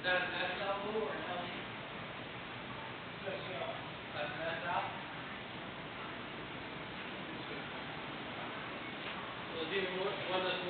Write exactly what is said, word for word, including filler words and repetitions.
that an S elbow or an L E? Just, uh, That's an S out? So it's either one one of those